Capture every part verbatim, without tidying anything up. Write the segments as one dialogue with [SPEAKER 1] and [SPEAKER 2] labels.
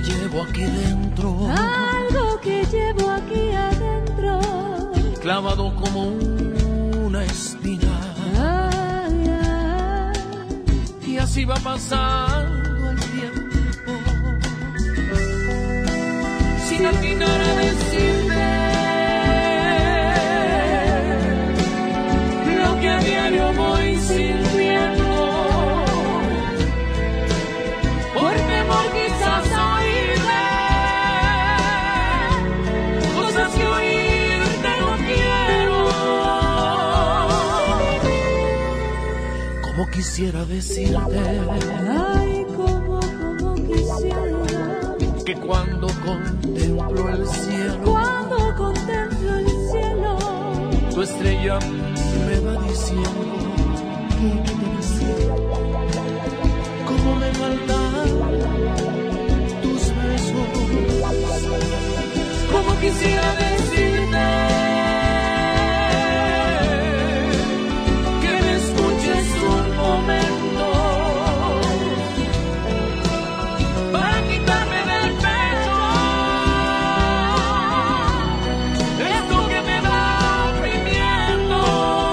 [SPEAKER 1] llevo aquí dentro,
[SPEAKER 2] algo que llevo aquí adentro,
[SPEAKER 1] clavado como una espina.
[SPEAKER 2] Ay, ay.
[SPEAKER 1] Y así va pasando el tiempo, sin atinar a decirte lo que a diario voy sintiendo. Por temor quizás a oírte cosas que oírte no quiero. Como quisiera decirte,
[SPEAKER 2] Ay, como, como quisiera,
[SPEAKER 1] que cuando contemplo el cielo,
[SPEAKER 2] cuando contemplo el cielo,
[SPEAKER 1] tu estrella me va diciendo
[SPEAKER 2] ¿qué, qué te dice?
[SPEAKER 1] cómo me faltan tus besos. Como quisiera decirte que me escuches un momento para quitarme del pecho esto que me va oprimiendo.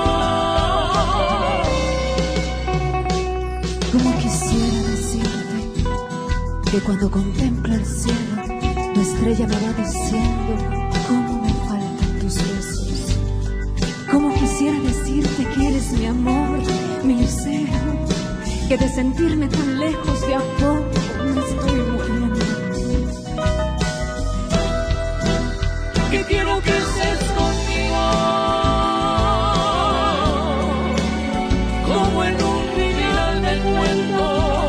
[SPEAKER 2] Como quisiera decirte que cuando contemplo el cielo, tu estrella me va diciendo cómo me faltan tus besos. Como quisiera decirte que eres mi amor, mi lucero, que de sentirme tan lejos de a poco me estoy muriendo.
[SPEAKER 1] Que quiero que estés conmigo, como en un final de cuento.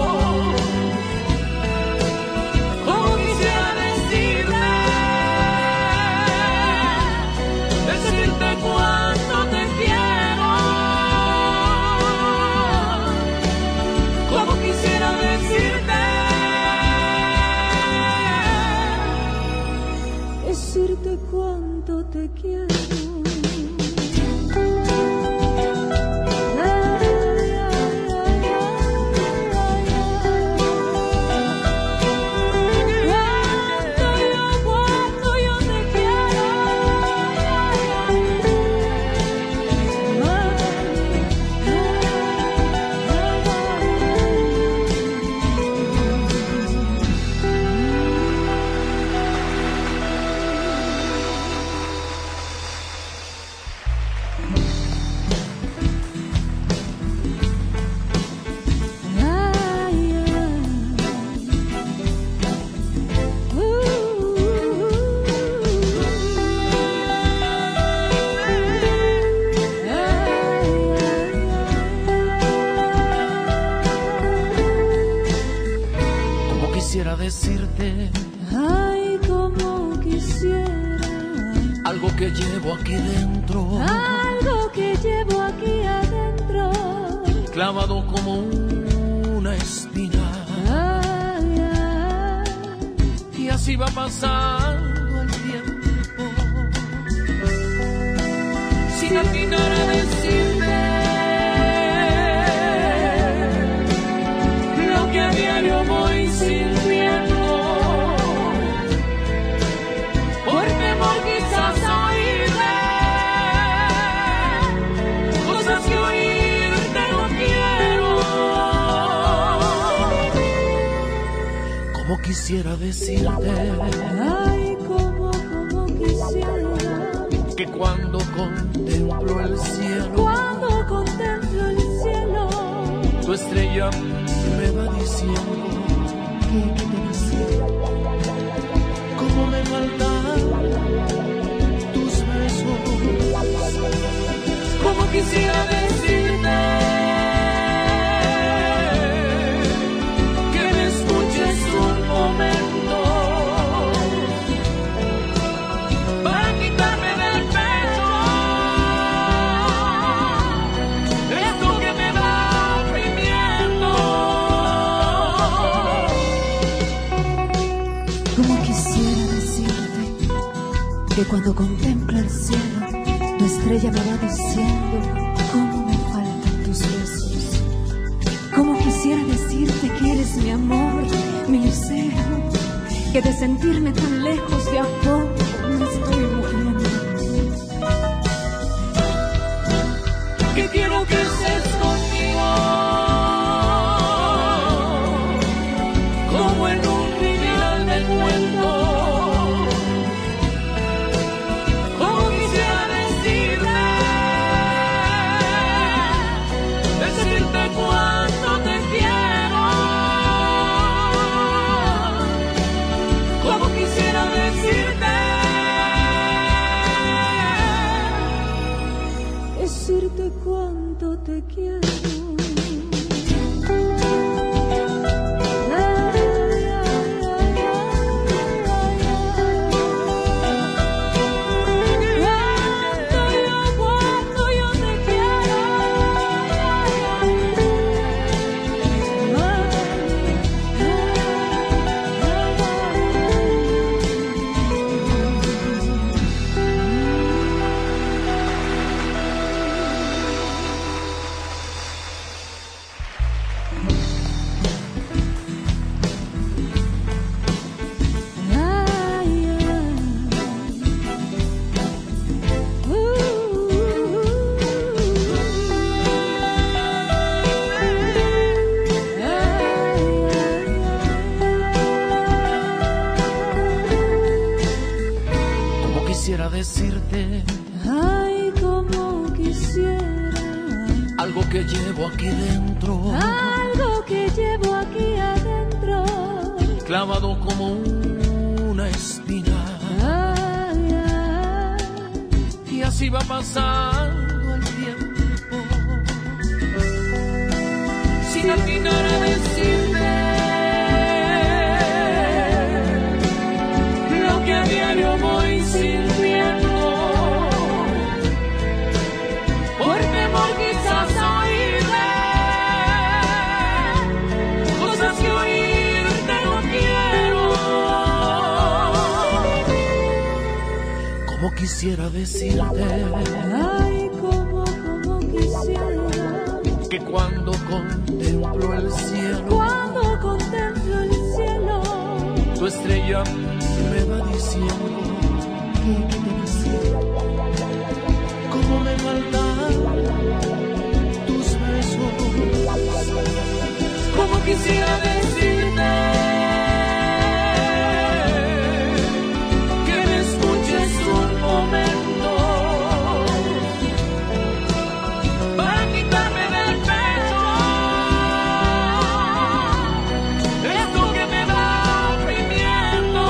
[SPEAKER 1] Como quisiera decirte, decirte cuánto te quiero. Como quisiera decirte,
[SPEAKER 2] Decirte cuánto te quiero. Cuánto yo, cuánto yo te quiero.
[SPEAKER 1] como quisiera decirte
[SPEAKER 2] Ay, como quisiera,
[SPEAKER 1] algo que llevo aquí dentro,
[SPEAKER 2] algo que llevo aquí adentro,
[SPEAKER 1] clavado como una espina.
[SPEAKER 2] ay, ay.
[SPEAKER 1] Y así va pasando el tiempo, sin atinar a decirte lo que a diario voy sintiendo. Por temor quizás a oírte cosas que oírte no quiero. Como quisiera decirte
[SPEAKER 2] Ay, como, como quisiera,
[SPEAKER 1] que cuando contemplo el cielo,
[SPEAKER 2] cuando contemplo el cielo,
[SPEAKER 1] tu estrella me va diciendo
[SPEAKER 2] ¿qué, qué te dice?
[SPEAKER 1] cómo me faltan tus besos. Como quisiera decirte que me escuches un momento para quitarme del pecho esto que me va oprimiendo.
[SPEAKER 2] Como quisiera decirte que cuando contemplo el cielo, tu estrella me va diciendo cómo me faltan tus besos. Como quisiera decirte que eres mi amor, mi lucero, que de sentirme tan lejos de a poco me estoy muriendo.
[SPEAKER 1] Que quiero que estés conmigo, como en un final de cuento. Como quisiera decirte, decirte cuánto te quiero. Como quisiera decirte,
[SPEAKER 2] decirte cuánto te quiero.
[SPEAKER 1] Quisiera decirte,
[SPEAKER 2] ay, como quisiera,
[SPEAKER 1] algo que llevo aquí dentro,
[SPEAKER 2] algo que llevo aquí adentro,
[SPEAKER 1] clavado como una espina.
[SPEAKER 2] Ay, ay.
[SPEAKER 1] Y así va pasando el tiempo, sin atinar a decirte lo que a diario voy sintiendo. Por temor quizás a oírme cosas que oírte no quiero. Como quisiera decirte,
[SPEAKER 2] Ay, como, como quisiera,
[SPEAKER 1] que cuando contemplo el cielo,
[SPEAKER 2] cuando contemplo el cielo,
[SPEAKER 1] tu estrella me va diciendo
[SPEAKER 2] que, que te deseo.
[SPEAKER 1] cómo me faltan tus besos. Como quisiera decirte que me escuches un momento para quitarme del pecho esto que me va oprimiendo.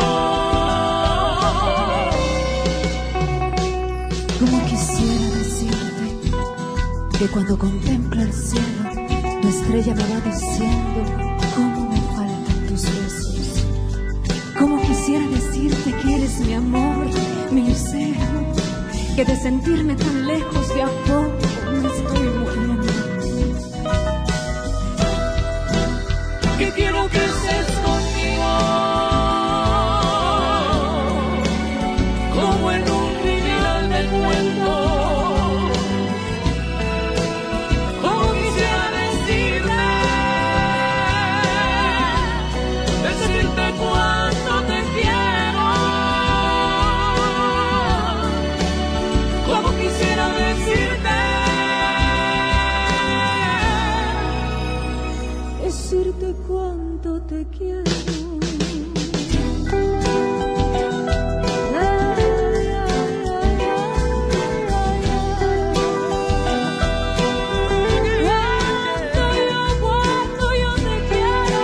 [SPEAKER 2] Como quisiera decirte que cuando contemplo el cielo, tu estrella me va diciendo cómo me faltan tus besos. Como quisiera decirte que eres mi amor, mi lucero, que de sentirme tan lejos de a poco me estoy muriendo.
[SPEAKER 1] Que quiero que estés conmigo, como en un final de cuento. Como quisiera decirte, decirte cuánto te quiero. Como quisiera decirte,
[SPEAKER 2] Decirte cuánto te quiero. Cuánto yo te quiero.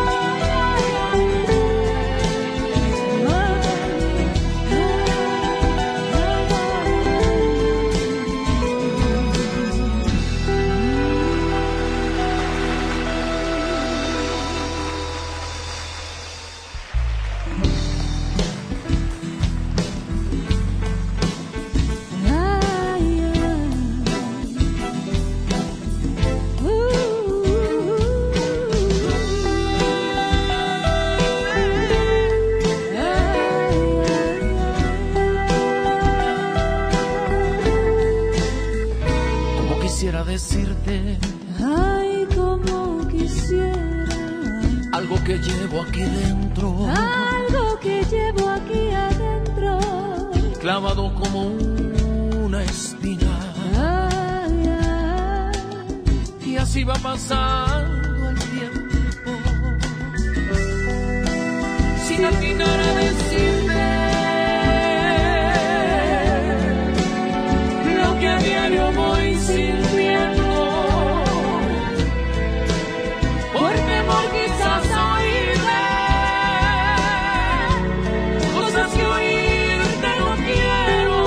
[SPEAKER 1] quisiera decirte
[SPEAKER 2] ay, como quisiera
[SPEAKER 1] algo que llevo aquí dentro,
[SPEAKER 2] algo
[SPEAKER 1] clavado como una espina.
[SPEAKER 2] Ay, ay.
[SPEAKER 1] Y así va pasando el tiempo, sin atinar a decirme lo que a diario voy sintiendo, por temor quizás a oírme cosas que oírte no quiero.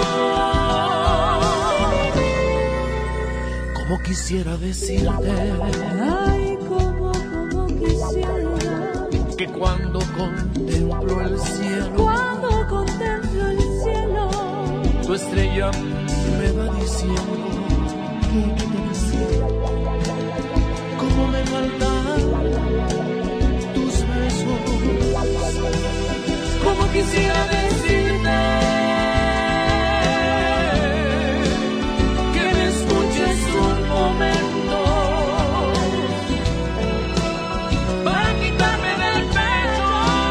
[SPEAKER 1] Como quisiera decirte,
[SPEAKER 2] Ay, como, como quisiera,
[SPEAKER 1] que cuando contemplo el cielo,
[SPEAKER 2] cuando contemplo el cielo,
[SPEAKER 1] tu estrella me va diciendo
[SPEAKER 2] ¿qué, qué te decía?
[SPEAKER 1] cómo me faltan tus besos. Como quisiera decirte que me escuches un momento para quitarme del pecho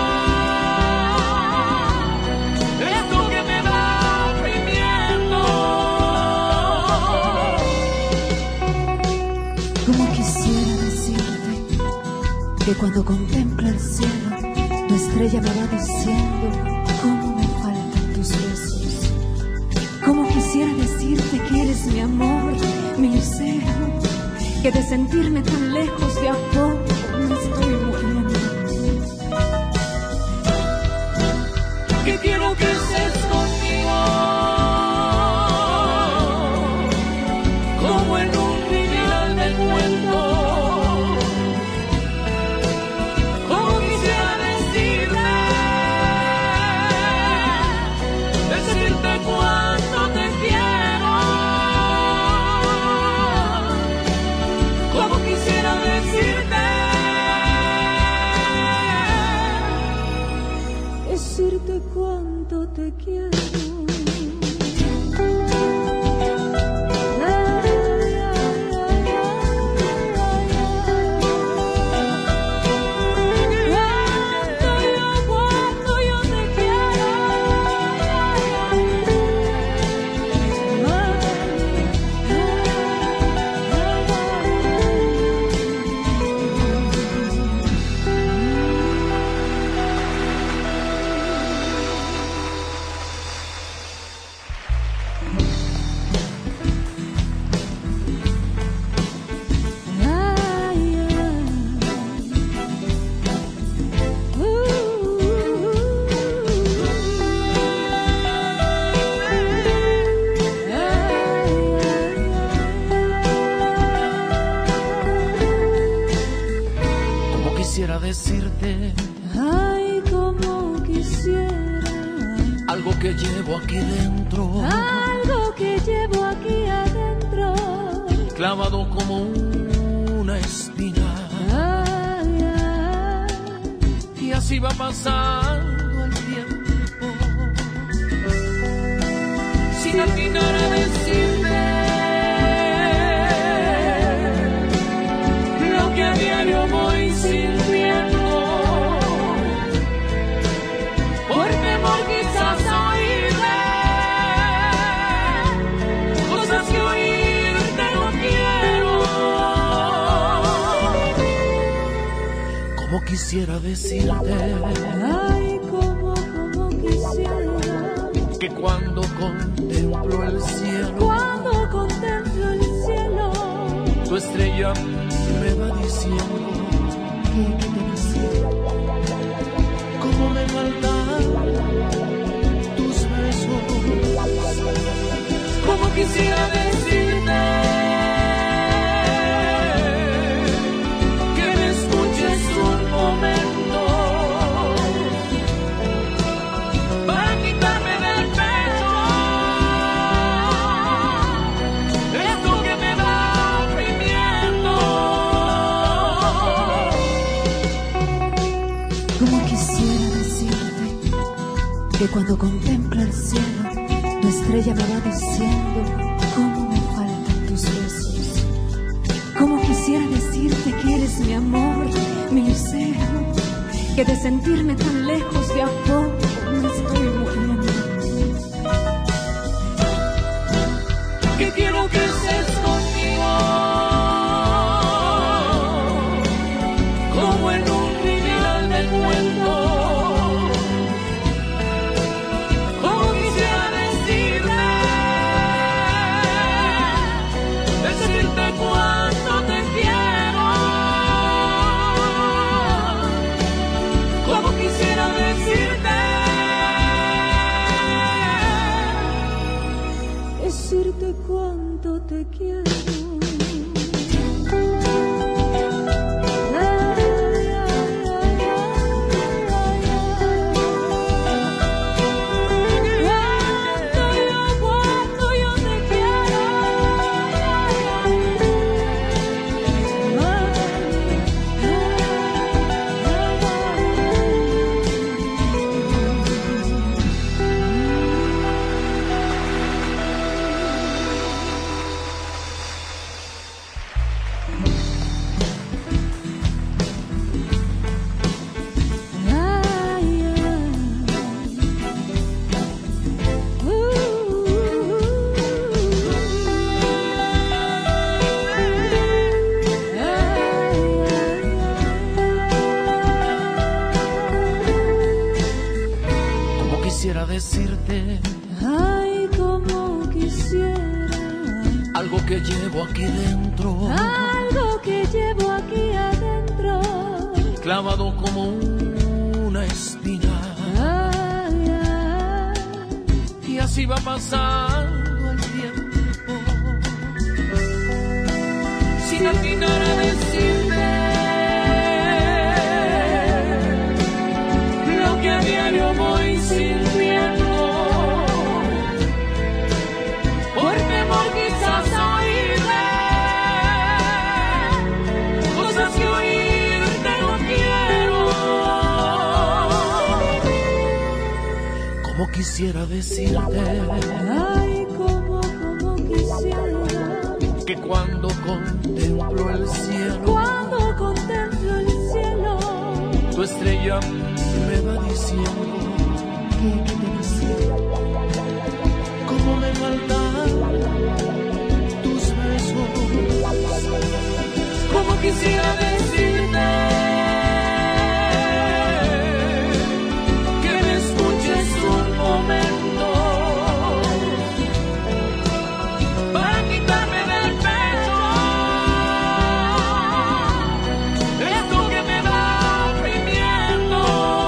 [SPEAKER 1] esto que me va oprimiendo.
[SPEAKER 2] Como quisiera decirte que cuando contemplo el cielo, tu estrella me va diciendo cómo me faltan tus besos. Como quisiera decirte que eres mi amor, mi lucero, que de sentirme tan lejos de a poco me estoy muriendo.
[SPEAKER 1] Que quiero que estés conmigo, como en un final de cuento. Como quisiera decirte, decirte cuánto te quiero. Como quisiera decirte,
[SPEAKER 2] Decirte cuánto te quiero. Cuánto yo, cuánto yo te quiero.
[SPEAKER 1] como quisiera decirte
[SPEAKER 2] Ay, como quisiera,
[SPEAKER 1] algo que llevo aquí dentro,
[SPEAKER 2] algo que llevo aquí adentro.
[SPEAKER 1] clavado como una espina.
[SPEAKER 2] Ay, ay.
[SPEAKER 1] Y así va pasando el tiempo, sin atinar a decirme lo que a diario voy sintiendo, por temor quizás a oírme cosas que oírte no quiero. Como quisiera decirte
[SPEAKER 2] Ay, como, como quisiera,
[SPEAKER 1] que cuando contemplo el cielo,
[SPEAKER 2] cuando contemplo el cielo,
[SPEAKER 1] tu estrella me va diciendo
[SPEAKER 2] ¿qué, qué te decía?
[SPEAKER 1] cómo me faltan tus besos. Como quisiera decirte que me escuches un momento para quitarme del pecho esto que me va oprimiendo.
[SPEAKER 2] Como quisiera decirte que cuando contemplo el cielo, tu estrella me va diciendo cómo me faltan tus besos. Como quisiera decirte que eres mi amor, mi lucero, que de sentirme tan lejos de a poco me estoy muriendo. cuánto te quiero.
[SPEAKER 1] Quisiera decirte,
[SPEAKER 2] ay, como quisiera,
[SPEAKER 1] algo que llevo aquí dentro,
[SPEAKER 2] algo que llevo aquí adentro,
[SPEAKER 1] clavado como una espina.
[SPEAKER 2] Ay, ay.
[SPEAKER 1] Y así va pasando el tiempo, sin atinar a decirte lo que a diario voy sintiendo. Por temor quizás a oírte cosas que oírte no quiero. Como quisiera decirte,
[SPEAKER 2] ay, como, como quisiera,
[SPEAKER 1] que cuando contemplo el cielo,
[SPEAKER 2] cuando contemplo el cielo,
[SPEAKER 1] tu estrella me va diciendo,
[SPEAKER 2] ¿qué, qué te dice?
[SPEAKER 1] cómo me faltan tus besos. Como quisiera decirte que me escuches un momento para quitarme del pecho esto que me va oprimiendo.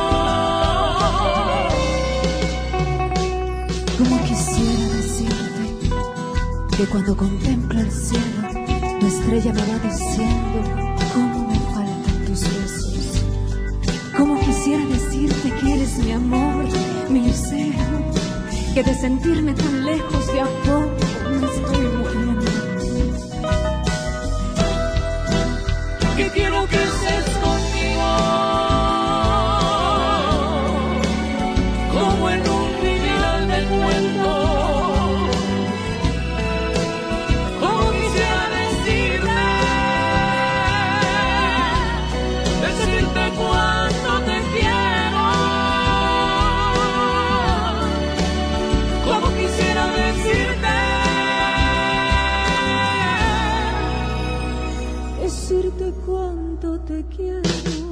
[SPEAKER 2] Como quisiera decirte que cuando contemplo el cielo, tu estrella me va diciendo cómo me faltan tus besos. Como quisiera decirte que eres mi amor, mi lucero, que de sentirme tan lejos de a poco me estoy muriendo.
[SPEAKER 1] Que quiero que estés conmigo, como en un final de cuento. Como quisiera decirte, decirte cuánto te quiero. Como quisiera decirte,
[SPEAKER 2] Decirte cuánto te quiero.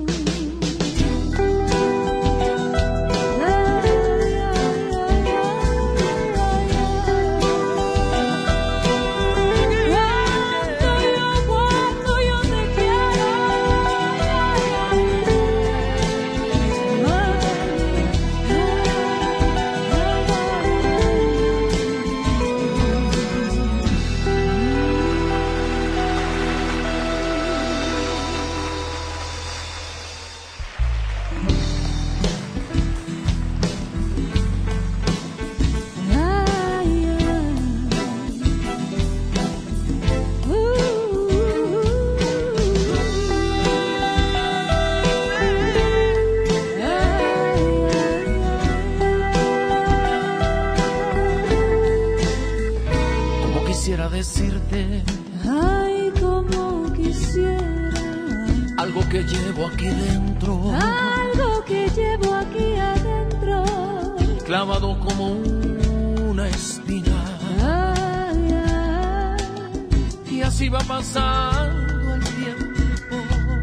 [SPEAKER 1] quisiera decirte,
[SPEAKER 2] ay, como quisiera,
[SPEAKER 1] algo que llevo aquí dentro,
[SPEAKER 2] algo que llevo aquí adentro,
[SPEAKER 1] clavado como una espina.
[SPEAKER 2] Ay, ay.
[SPEAKER 1] Y así va pasando el tiempo,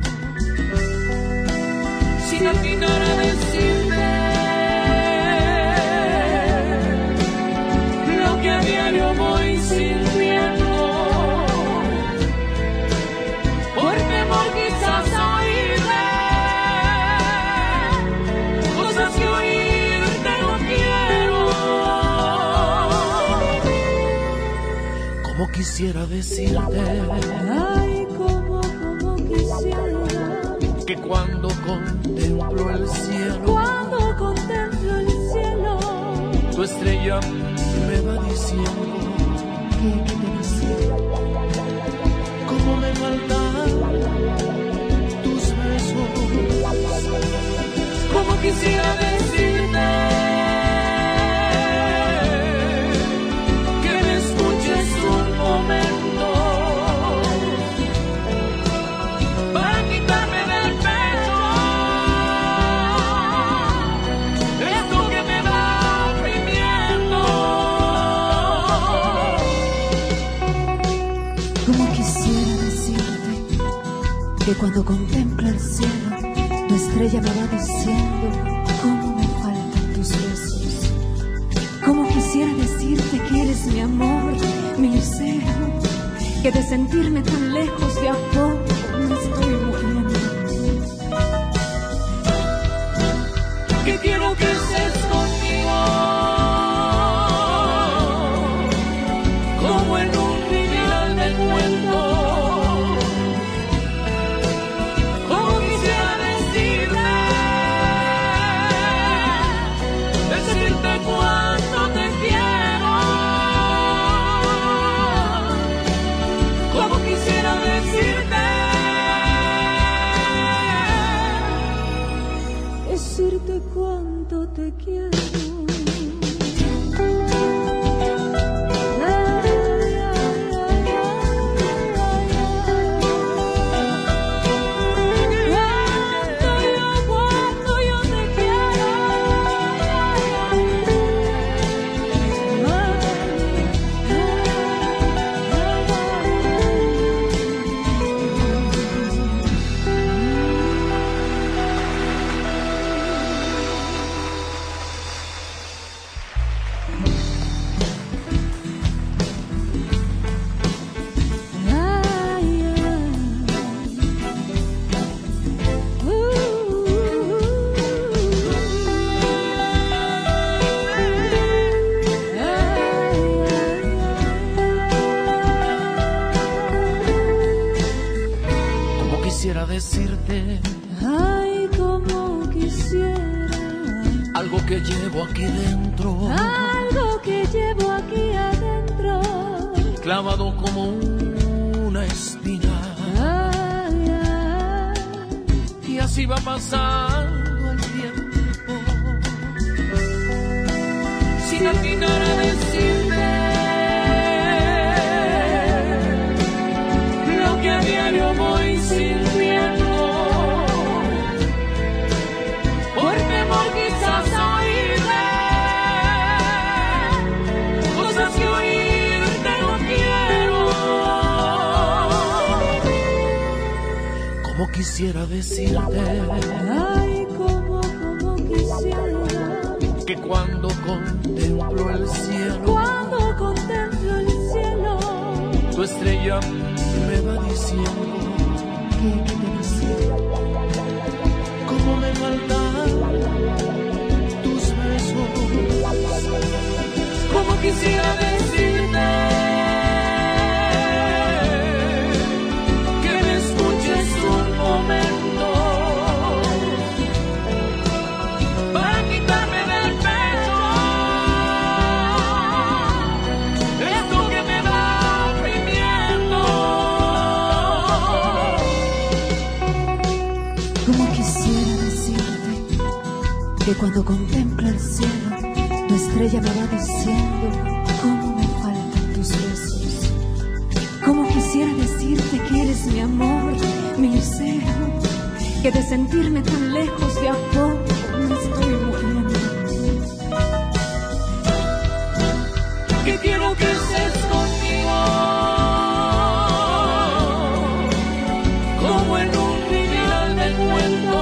[SPEAKER 1] sin atinar a decirte lo que a diario voy sintiendo. Por temor quizás a oírte cosas que oírte no quiero. Como quisiera decirte,
[SPEAKER 2] ay, como, como quisiera,
[SPEAKER 1] que cuando contemplo el cielo,
[SPEAKER 2] cuando contemplo el cielo,
[SPEAKER 1] tu estrella me va diciendo,
[SPEAKER 2] ¿qué, qué te dice?
[SPEAKER 1] cómo me faltan tus besos, como quisiera decirte que me escuches un momento para quitarme del pecho esto que me va oprimiendo.
[SPEAKER 2] Como quisiera decirte que cuando contemplo el cielo, tu estrella me va diciendo cómo me faltan tus besos. Como quisiera decirte que eres mi amor, mi lucero, que de sentirme tan lejos de a poco me estoy muriendo.
[SPEAKER 1] Que quiero que estés conmigo, como en un final de cuento. Como quisiera decirte, decirte cuánto te quiero. Como quisiera decirte,
[SPEAKER 2] Decirte cuánto te quiero.
[SPEAKER 1] quisiera decirte
[SPEAKER 2] ay, como quisiera
[SPEAKER 1] algo que llevo aquí dentro,
[SPEAKER 2] algo que llevo aquí adentro,
[SPEAKER 1] clavado como una espina.
[SPEAKER 2] ay, ay.
[SPEAKER 1] Y así va pasando el tiempo sin atinar a decirte lo que a diario voy sintiendo, por temor quizás a oírte cosas que oírte no quiero. Como quisiera decirte,
[SPEAKER 2] ay, como, como quisiera
[SPEAKER 1] que cuando contemplo el cielo,
[SPEAKER 2] cuando contemplo el cielo,
[SPEAKER 1] tu estrella me va diciendo
[SPEAKER 2] ¿qué, qué te dice?
[SPEAKER 1] cómo me faltan tus besos, como quisiera decirte que me escuches un momento para quitarme del pecho esto que me va oprimiendo.
[SPEAKER 2] Como quisiera decirte que cuando contemplo el cielo, tu estrella me va diciendo cómo me faltan tus besos. Como quisiera decirte que eres mi amor, mi lucero, que de sentirme tan lejos de a poco me estoy muriendo.
[SPEAKER 1] Que quiero que estés conmigo, como en un final de cuento.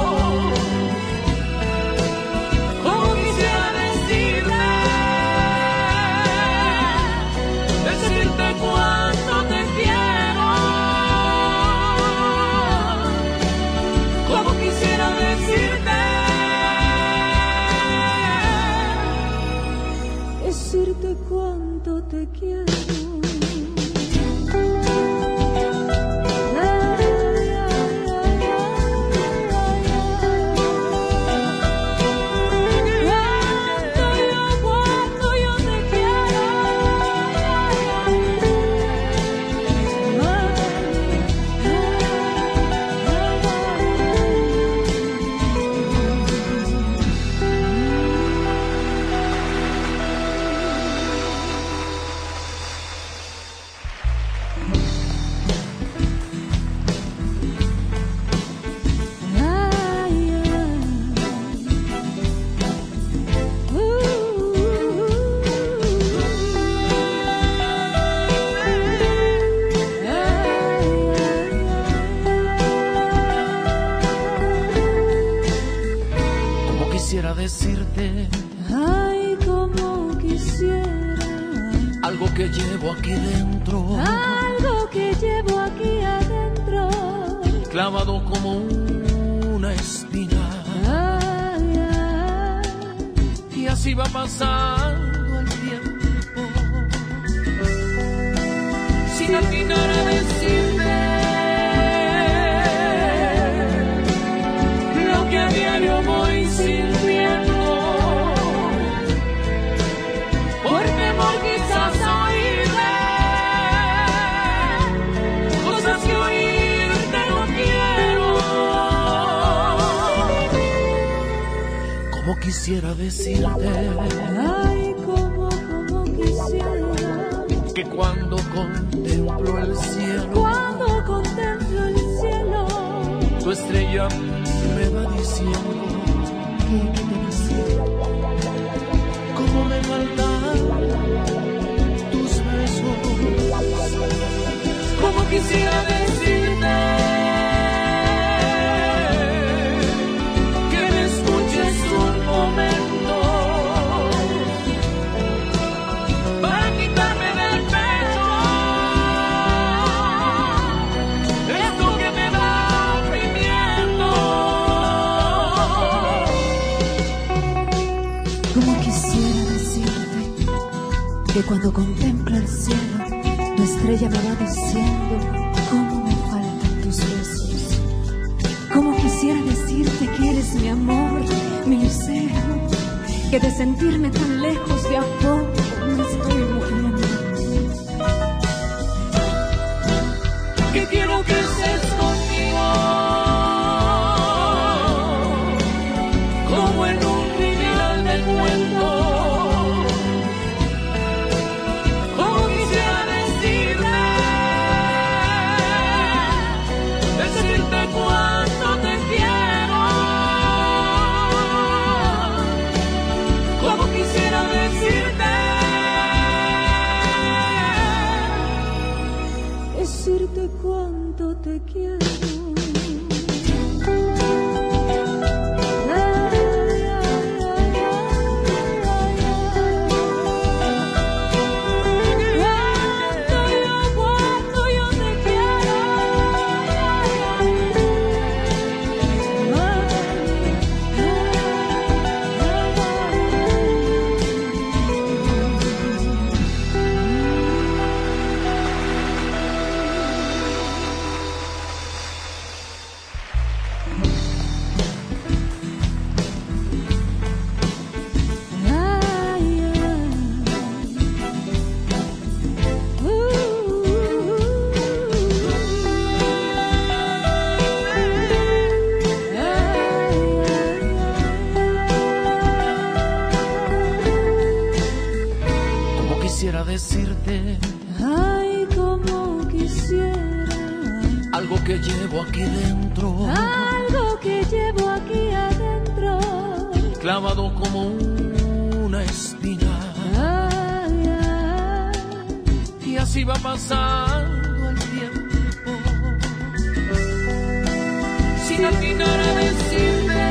[SPEAKER 1] Como quisiera decirte, decirte cuánto te quiero. Como quisiera decirte,
[SPEAKER 2] Decirte cuánto te quiero.
[SPEAKER 1] algo que llevo aquí dentro,
[SPEAKER 2] algo que llevo aquí adentro,
[SPEAKER 1] clavado como una espina.
[SPEAKER 2] Ay, ay.
[SPEAKER 1] Y así va pasando el tiempo, sin atinar a decirte lo que a diario voy sintiendo. Por temor quizás a oírme cosas que oírte no quiero. Como quisiera decirte,
[SPEAKER 2] Ay, como, como quisiera,
[SPEAKER 1] que cuando contemplo el cielo,
[SPEAKER 2] cuando contemplo el cielo,
[SPEAKER 1] tu estrella me va diciendo
[SPEAKER 2] ¿qué, qué te dice?
[SPEAKER 1] cómo me faltan tus besos. Como quisiera decirte que me escuches un momento para quitarme del pecho esto que me va oprimiendo.
[SPEAKER 2] Como quisiera decirte que cuando contemplo el cielo, tu estrella me va diciendo cómo me faltan tus besos. Como quisiera decirte que eres mi amor, mi lucero, que de sentirme tan lejos de a poco me estoy muriendo.
[SPEAKER 1] Que quiero que estés conmigo, como en un final de cuento. Como quisiera decirte, decirte cuánto te quiero. Como quisiera decirte,
[SPEAKER 2] Decirte cuánto te quiero.
[SPEAKER 1] quisiera decirte
[SPEAKER 2] ay, como quisiera
[SPEAKER 1] algo que llevo aquí dentro,
[SPEAKER 2] algo que llevo aquí adentro,
[SPEAKER 1] clavado como una espina.
[SPEAKER 2] ay, ay.
[SPEAKER 1] Y así va pasando el tiempo, sin atinar a decirte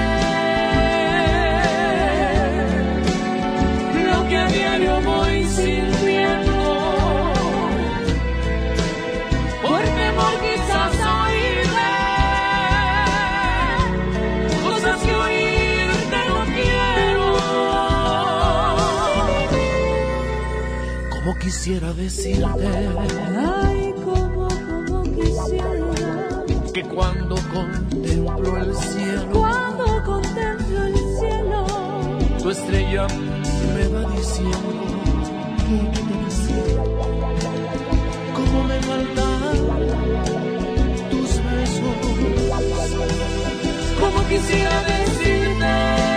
[SPEAKER 1] lo que a diario voy sintiendo. Por temor quizás a oírme cosas que oírte no quiero. Como quisiera decirte,
[SPEAKER 2] Ay, como, como quisiera
[SPEAKER 1] que cuando contemplo el cielo,
[SPEAKER 2] cuando contemplo el cielo,
[SPEAKER 1] tu estrella me va diciendo
[SPEAKER 2] ¿qué, qué te dice?
[SPEAKER 1] cómo me faltan tus besos. Como quisiera decirte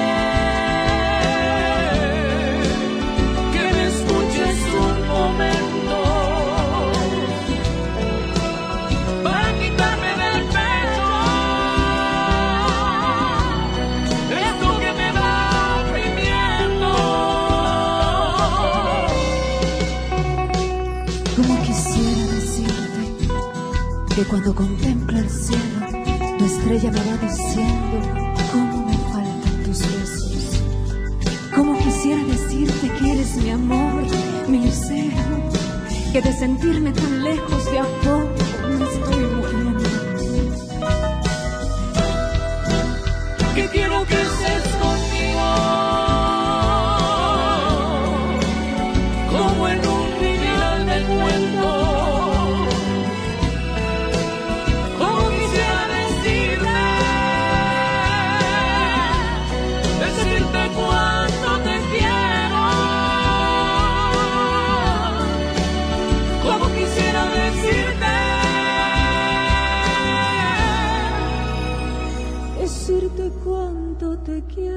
[SPEAKER 1] que me escuches un momento para quitarme del pecho esto que me va oprimiendo.
[SPEAKER 2] Como quisiera decirte que cuando contemplo el cielo, tu estrella me va diciendo cómo me faltan tus besos. Como quisiera decirte que eres mi amor, mi lucero, que de sentirme tan lejos de a poco me estoy muriendo.
[SPEAKER 1] Que quiero que estés conmigo, como en un final de cuento. Como quisiera decirte, decirte cuánto te quiero. Como quisiera decirte,
[SPEAKER 2] decirte cuánto te quiero.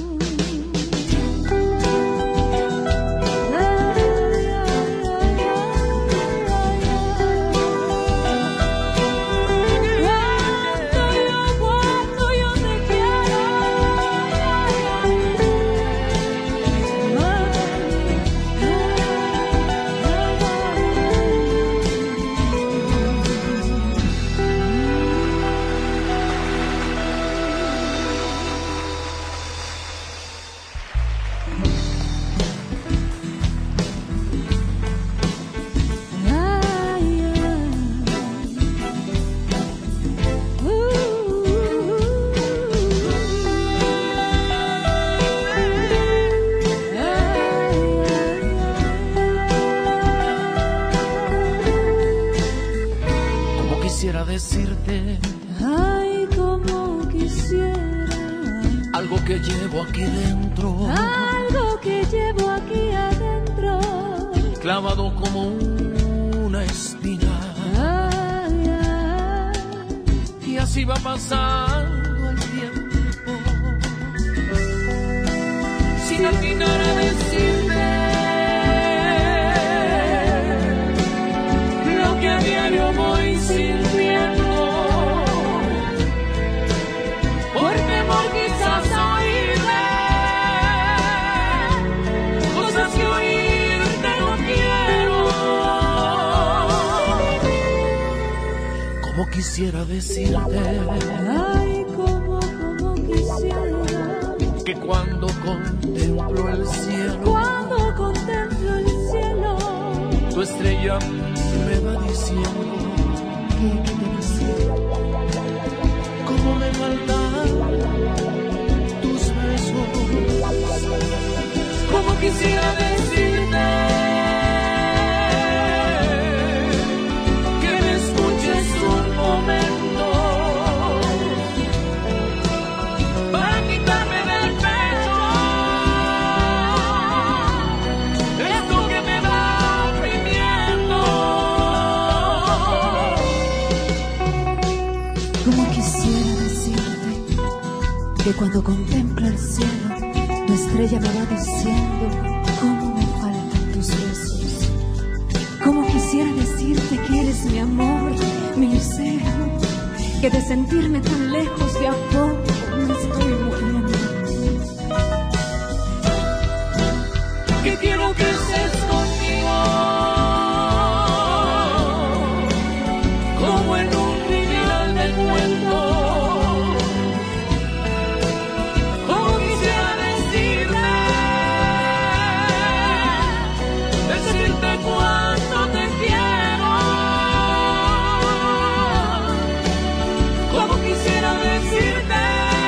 [SPEAKER 1] Quisiera decirte,
[SPEAKER 2] ay, como quisiera,
[SPEAKER 1] algo que llevo aquí dentro,
[SPEAKER 2] algo que llevo aquí adentro,
[SPEAKER 1] clavado como una espina.
[SPEAKER 2] Ay, ay.
[SPEAKER 1] Y así va pasando el tiempo, sin atinar a decirte lo que a diario voy sintiendo. Por temor quizás a oírme cosas que oírte no quiero. Como quisiera decirte,
[SPEAKER 2] Ay, como, como quisiera,
[SPEAKER 1] que cuando contemplo el cielo,
[SPEAKER 2] cuando contemplo el cielo,
[SPEAKER 1] tu estrella me va diciendo
[SPEAKER 2] que, que te deseo,
[SPEAKER 1] cómo me faltan tus besos. Como quisiera decirte que me escuches un momento para quitarme del pecho esto que me va oprimiendo.
[SPEAKER 2] como quisiera decirte que cuando contemplo el cielo, tu estrella me va diciendo cómo me faltan tus besos. Como quisiera decirte que eres mi amor, mi lucero, que de sentirme tan lejos de a poco me estoy muriendo.
[SPEAKER 1] Que quiero que estés conmigo, como en un final de cuento. Como quisiera decirte, decirte cuánto te quiero. Como quisiera decirte,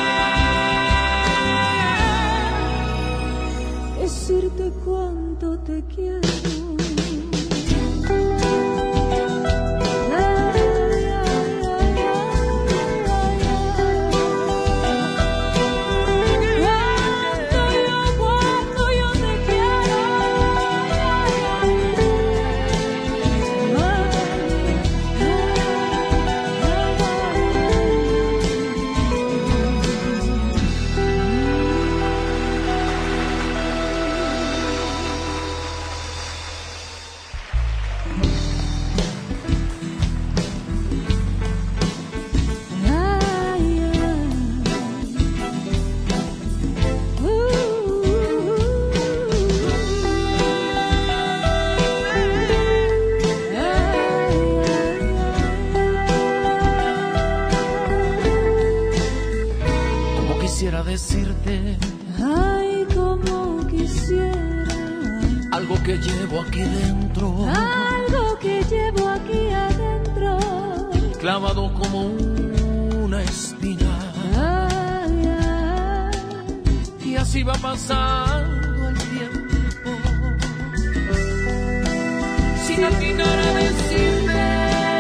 [SPEAKER 2] Decirte cuánto te quiero. Cuánto yo te quiero.
[SPEAKER 1] quisiera decirte
[SPEAKER 2] ay, como quisiera
[SPEAKER 1] algo que llevo aquí dentro.
[SPEAKER 2] algo algo que llevo aquí adentro,
[SPEAKER 1] clavado como una espina.
[SPEAKER 2] Ay, ay.
[SPEAKER 1] Y así va pasando el tiempo, sin atinar a decirme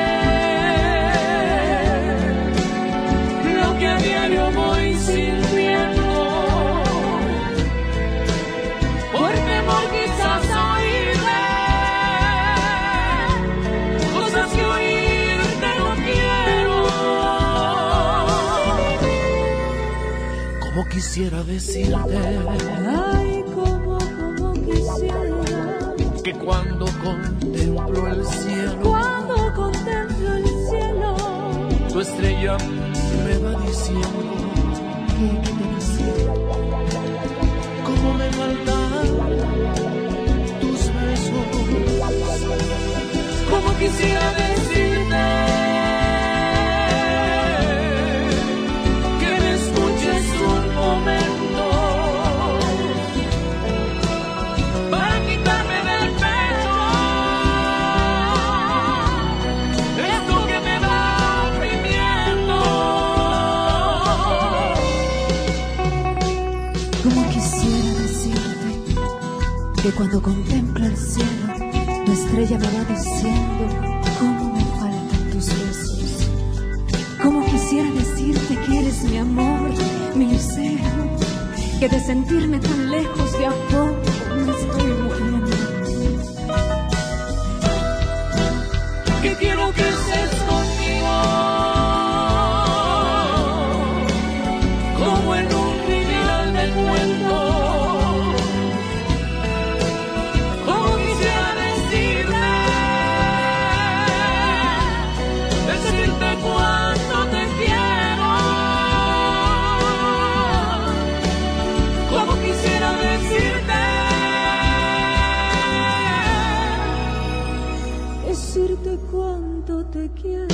[SPEAKER 1] lo que a diario voy sintiendo, por temor quizás a oírme cosas que oírte no quiero. Como quisiera decirte,
[SPEAKER 2] Ay, como, como quisiera,
[SPEAKER 1] que cuando contemplo el cielo,
[SPEAKER 2] cuando contemplo el cielo,
[SPEAKER 1] tu estrella me va diciendo
[SPEAKER 2] ¿qué, qué te dice?
[SPEAKER 1] cómo me faltan tus besos. Como quisiera decirte que me escuches un momento para quitarme del pecho esto que me va oprimiendo.
[SPEAKER 2] Como quisiera decirte que cuando contemplo el cielo, tu estrella me va diciendo cómo me faltan tus besos. Como quisiera decirte que eres mi amor, mi lucero, que de sentirme tan lejos de a poco me estoy muriendo.
[SPEAKER 1] Que quiero que estés conmigo, como en un final de cuento. Como quisiera decirte, decirte cuánto te quiero. Como quisiera decirte,
[SPEAKER 2] Decirte cuánto te quiero.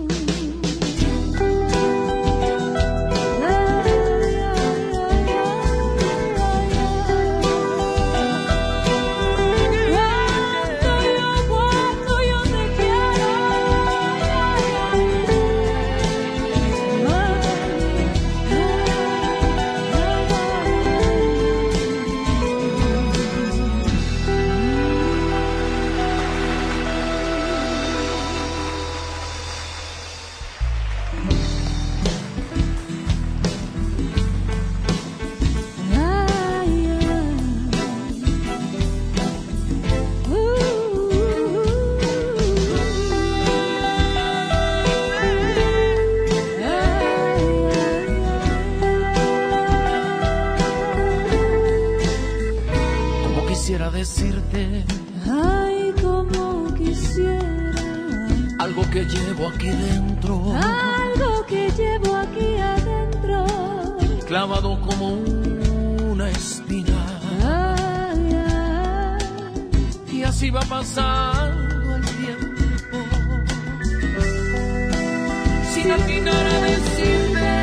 [SPEAKER 1] quisiera decirte
[SPEAKER 2] ay, como quisiera
[SPEAKER 1] algo que llevo aquí dentro,
[SPEAKER 2] algo que llevo aquí adentro,
[SPEAKER 1] clavado como una espina.
[SPEAKER 2] ay, ay.
[SPEAKER 1] Y así va pasando el tiempo, sin atinar a decirte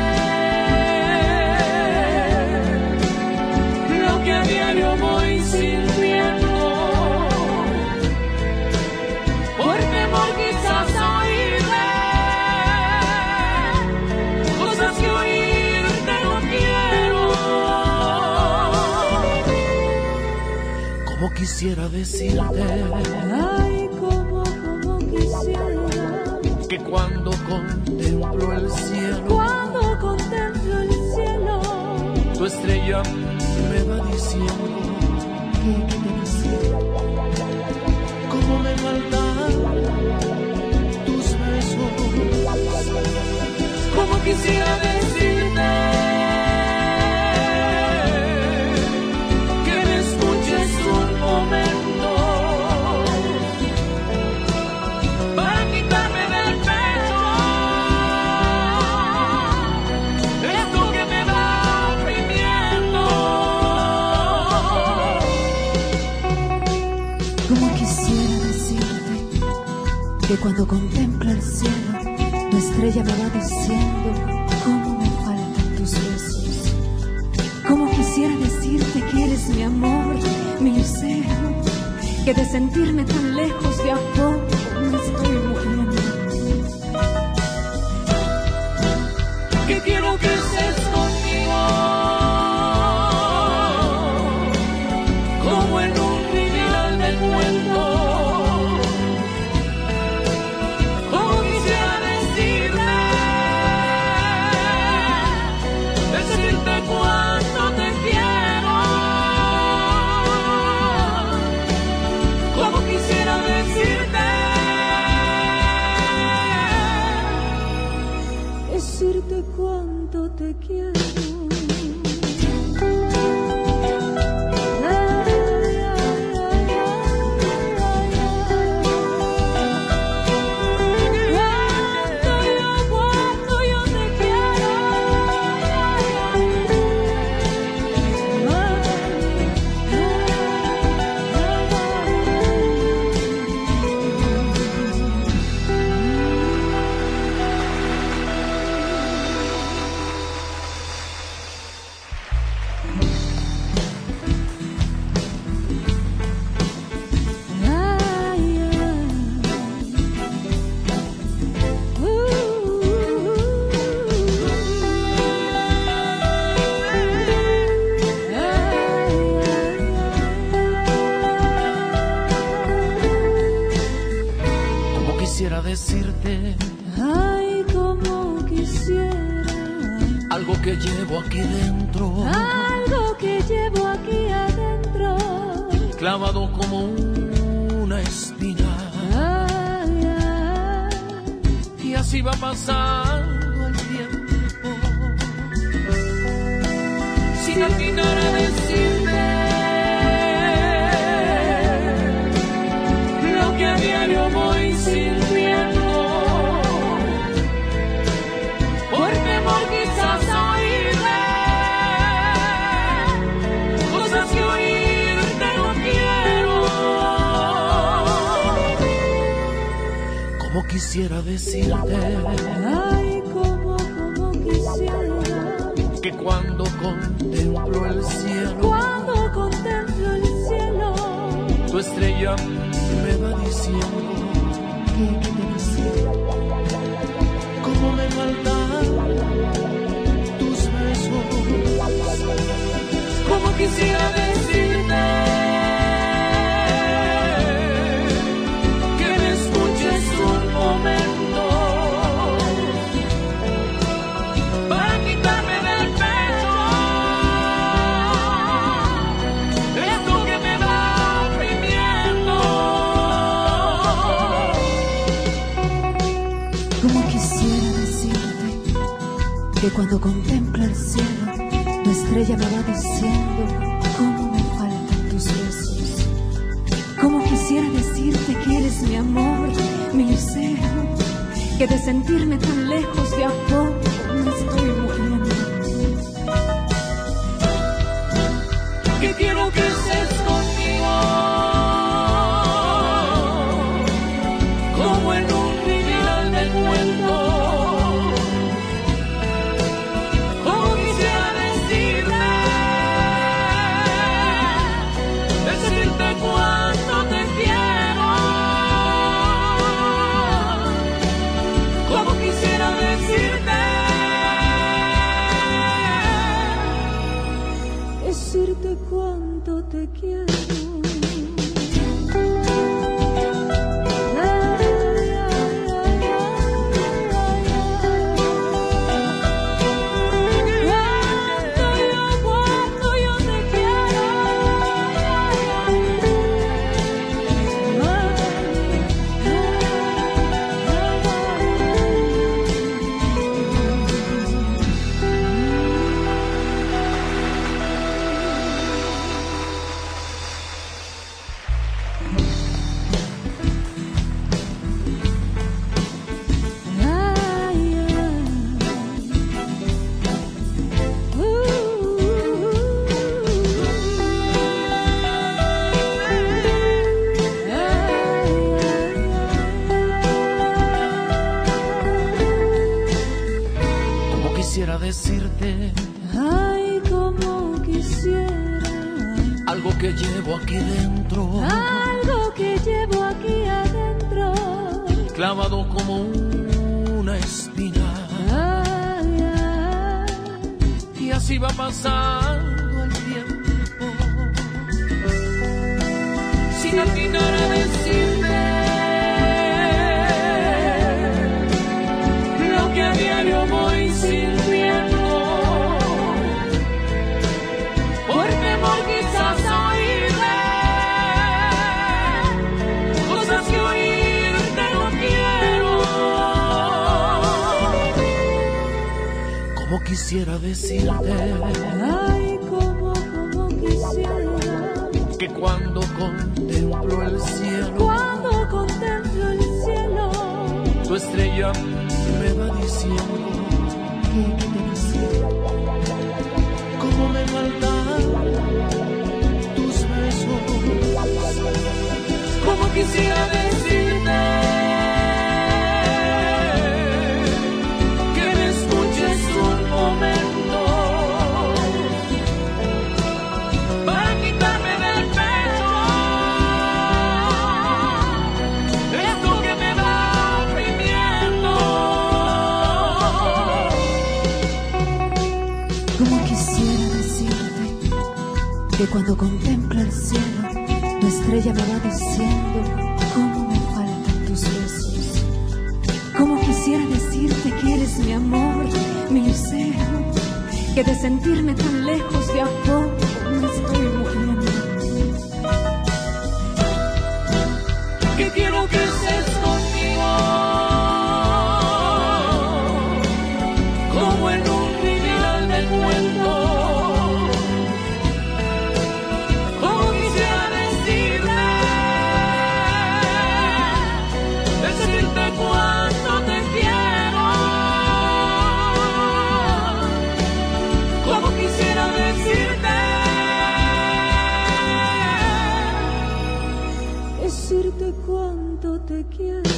[SPEAKER 1] lo que a diario voy sintiendo, por temor quizás a oírme cosas que oírte no quiero. Como quisiera decirte,
[SPEAKER 2] ay, como, como quisiera
[SPEAKER 1] que cuando contemplo el cielo,
[SPEAKER 2] cuando contemplo el cielo,
[SPEAKER 1] tu estrella me va diciendo
[SPEAKER 2] ¿qué, qué te dice?
[SPEAKER 1] cómo me faltan tus besos. Como quisiera decirte que me escuches un momento para quitarme del pecho esto que me va oprimiendo.
[SPEAKER 2] Como quisiera decirte que cuando contemplo el cielo, tu estrella me va diciendo cómo me faltan tus besos. Como quisiera decirte que eres mi amor, mi lucero, que de sentirme tan lejos de a poco cuánto te quiero.
[SPEAKER 1] Quisiera decirte,
[SPEAKER 2] ay, como quisiera,
[SPEAKER 1] algo que llevo aquí dentro,
[SPEAKER 2] algo que llevo aquí adentro,
[SPEAKER 1] clavado como una espina.
[SPEAKER 2] Ay, ay.
[SPEAKER 1] Y así va pasando el tiempo, sin atinar a decirte lo que a diario voy sintiendo. Por temor quizás a oírme cosas que oírte no quiero. Como quisiera decirte,
[SPEAKER 2] ay, como, como quisiera,
[SPEAKER 1] que cuando contemplo el cielo,
[SPEAKER 2] cuando contemplo el cielo,
[SPEAKER 1] tu estrella me va diciendo
[SPEAKER 2] ¿qué, qué te dice?
[SPEAKER 1] cómo me faltan tus besos. Como quisiera decirte que me escuches un momento para quitarme del pecho esto que me va oprimiendo.
[SPEAKER 2] Como quisiera decirte que cuando contemplo el cielo, tu estrella me va diciendo cómo me faltan tus besos. Como quisiera decirte que eres mi amor, mi lucero, que de sentirme tan lejos de a poco me estoy muriendo.
[SPEAKER 1] Que quiero que estés conmigo como en un final de cuento. Como quisiera decirte, decirte cuánto te quiero. Como quisiera decirte,
[SPEAKER 2] Decirte cuánto te quiero.
[SPEAKER 1] quisiera decirte,
[SPEAKER 2] ay, como quisiera,
[SPEAKER 1] algo que llevo aquí dentro,
[SPEAKER 2] algo que llevo aquí adentro,
[SPEAKER 1] clavado como una espina.
[SPEAKER 2] Ay, ay.
[SPEAKER 1] Y así va pasando el tiempo, sin atinar a decirte lo que a diario voy sintiendo. Por temor quizás a oírme cosas que oírte no quiero. Como quisiera decirte,
[SPEAKER 2] ay, como, como quisiera,
[SPEAKER 1] que cuando contemplo el cielo,
[SPEAKER 2] cuando contemplo el cielo,
[SPEAKER 1] tu estrella me va diciendo,
[SPEAKER 2] ¿qué, qué te dice?
[SPEAKER 1] cómo me faltan tus besos, como quisiera decirte que me escuches un momento para quitarme del pecho esto que me va oprimiendo.
[SPEAKER 2] Como quisiera decirte que cuando contemplo el cielo, tu estrella me va diciendo cómo me faltan tus besos. Como quisiera decirte que eres mi amor, mi lucero, que de sentirme tan lejos de a poco me estoy muriendo.
[SPEAKER 1] Que quiero que estés conmigo, como en un final de cuento. Como quisiera decirte, decirte cuánto te quiero. Como quisiera decirte,
[SPEAKER 2] Decirte cuánto te quiero.